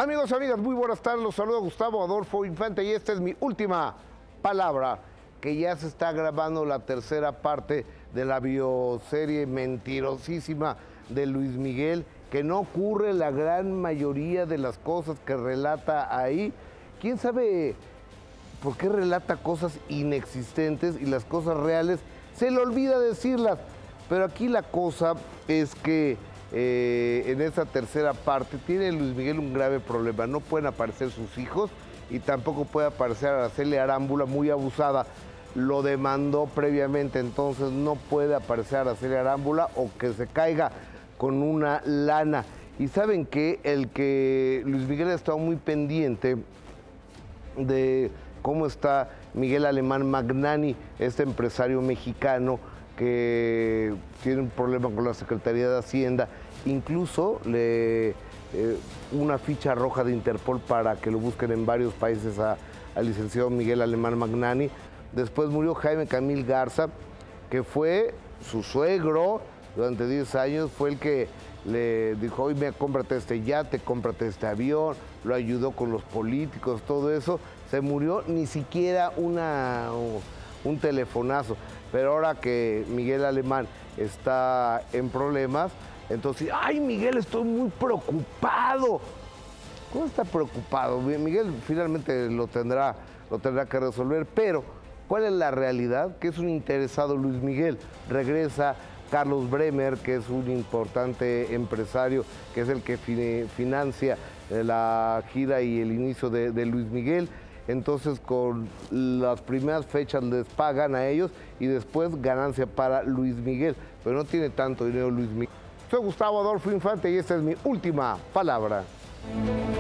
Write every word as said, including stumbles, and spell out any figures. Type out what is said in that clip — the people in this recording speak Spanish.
Amigos y amigas, muy buenas tardes. Los saludo Gustavo Adolfo Infante y esta es mi última palabra, que ya se está grabando la tercera parte de la bioserie mentirosísima de Luis Miguel, que no ocurre la gran mayoría de las cosas que relata ahí. ¿Quién sabe por qué relata cosas inexistentes y las cosas reales se le olvida decirlas? Pero aquí la cosa es que eh, en esta tercera parte tiene Luis Miguel un grave problema. No pueden aparecer sus hijos y tampoco puede aparecer Araceli Arámbula, muy abusada. Lo demandó previamente, entonces no puede aparecer Araceli Arámbula o que se caiga con una lana. Y saben que el que Luis Miguel ha estado muy pendiente de cómo está Miguel Alemán Magnani, este empresario mexicano que tiene un problema con la Secretaría de Hacienda, incluso le eh, una ficha roja de Interpol para que lo busquen en varios países a, al licenciado Miguel Alemán Magnani. Después murió Jaime Camil Garza, que fue su suegro durante diez años, fue el que le dijo, oye, mira, cómprate este yate, cómprate este avión, lo ayudó con los políticos, todo eso. Se murió, ni siquiera una, un telefonazo. Pero ahora que Miguel Alemán está en problemas, entonces, ay, Miguel, estoy muy preocupado. ¿Cómo está preocupado? Miguel finalmente lo tendrá, lo tendrá que resolver, pero ¿cuál es la realidad? Que es un interesado Luis Miguel. Regresa Carlos Bremer, que es un importante empresario, que es el que financia la gira y el inicio de, de Luis Miguel. Entonces, con las primeras fechas les pagan a ellos y después ganancia para Luis Miguel. Pero no tiene tanto dinero Luis Miguel. Soy Gustavo Adolfo Infante y esta es mi última palabra.